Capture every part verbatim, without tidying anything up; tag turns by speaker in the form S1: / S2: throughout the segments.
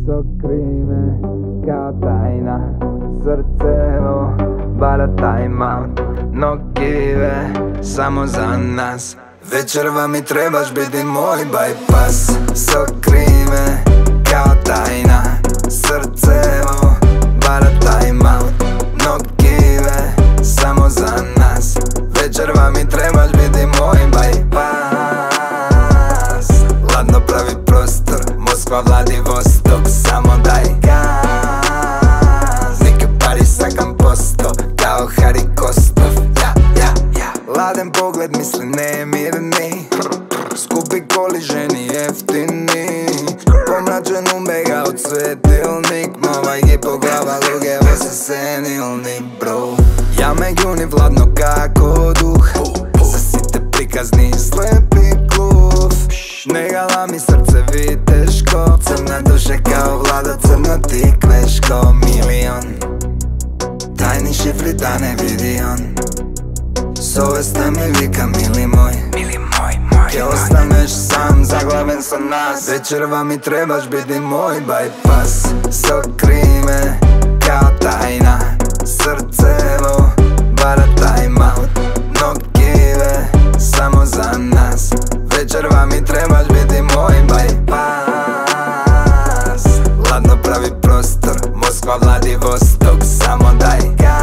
S1: Sokri me kao tajna, srce evo bara time out. No give, samo za nas. Večerva mi trebaš biti moj bypass. Sokri me kao tajna, srce evo bara time out. No give, samo za nas. Večerva mi trebaš biti moj bypass. Ladno pravi prostor, Moskva, Vladivostok, samo daj gaz. Neke pari sakam posto, kao Hari Kostov, ja, ja, ja. Laden pogled misli nemirni, skupi koliženi jeftini. Pomračen umega od svetilnik, movaj gipoglava luge vose senilni bro. Ja me gjuni vladno kako duh, zasite prikazni slepi kluf. Ne gala mi srce viteško, crna duše kao Vlada, crno ti kveško. Milion tajni šifri da ne vidi on, zove sta mi vika mili moj, mili moj, moj. Ke ostaneš sam zaglaven sa nas. Večerva mi trebaš biti moj bypass. Sokri me kao tajna, srce evo bara time out. No give, samo za nas. Večerva mi trebaš biti moj bypass. Ladno pravi prostor, Moskva, Vladivostok, samo daj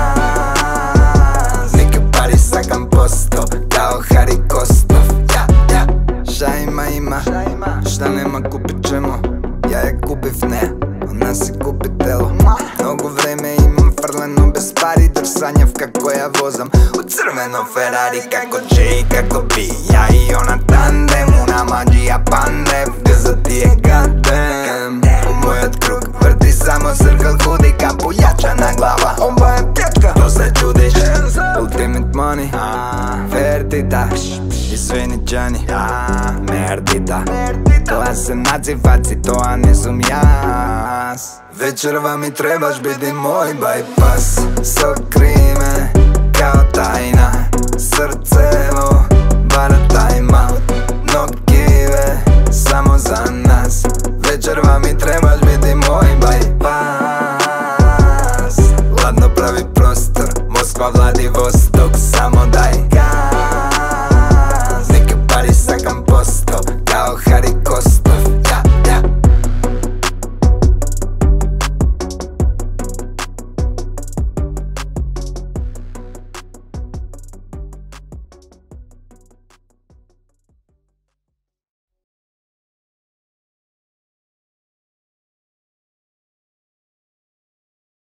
S1: gaz. Neke pari sakam posto, kao Hari Kostov, ja, ja. Šta ima ima, šta nema kupit ćemo. Ja je kupiv ne, ona si kupi telo. Mnogo vreme imam frleno bez pari, drsanjevka koja vozam u crveno Ferrari. Kako će i kako bi, ja i ona tandem. Una mađija pandev, gza ti je goddamn. U moj krug vrti samo circle hoodie, ka pojačana glava, ova je pjačka, to se čudiš. Ultimate money, vertita, izvini Johnny, merdita. Toa se naci faci, toa ne sum jas. Večerva mi trebaš biti moj bypass. Sokri me kao tajna, srce